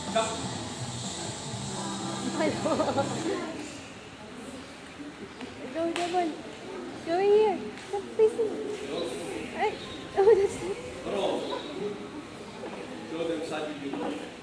Go, Devon. Go in here. Stop facing. Alright. Oh, that's it. Show them side view.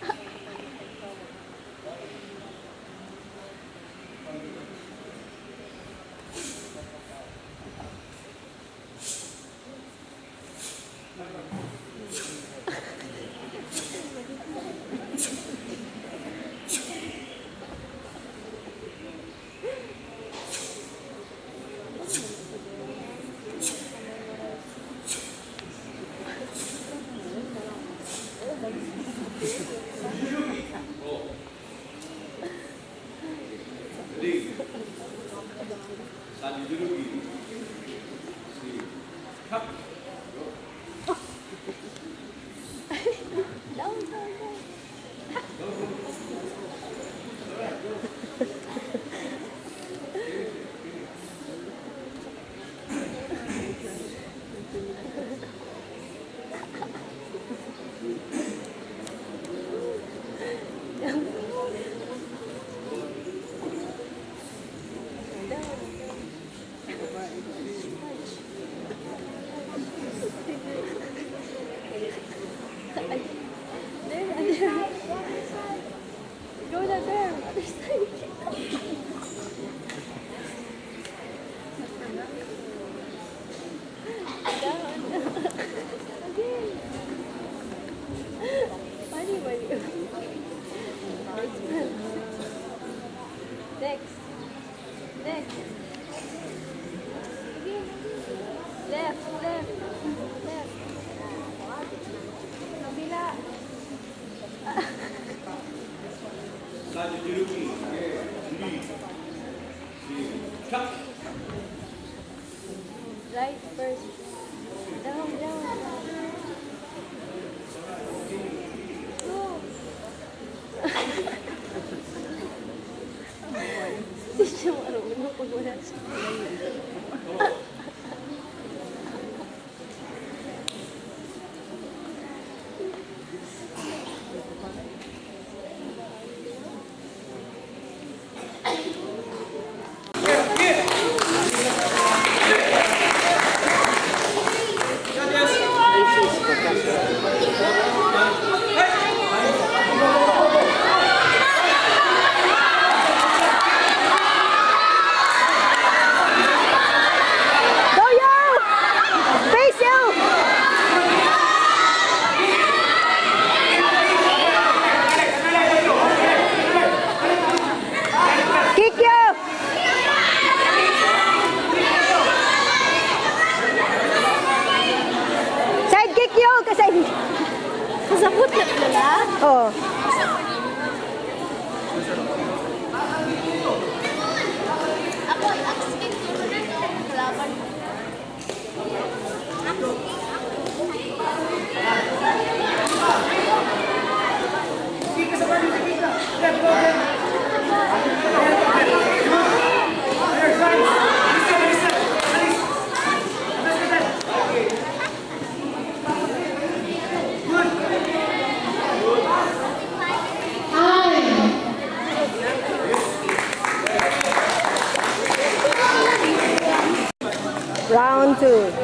Side view. See. Cut. Down, down, down. Go that there, other side. Down. Again. Funny. Next. Left. Kabila. Side view. Lead. See. Cut. Right first. Down. Go. Hindi siya marunong pag wala siya. Kasabot na pala? Oo. Ako siguro na ito. Kalaban. Round 2.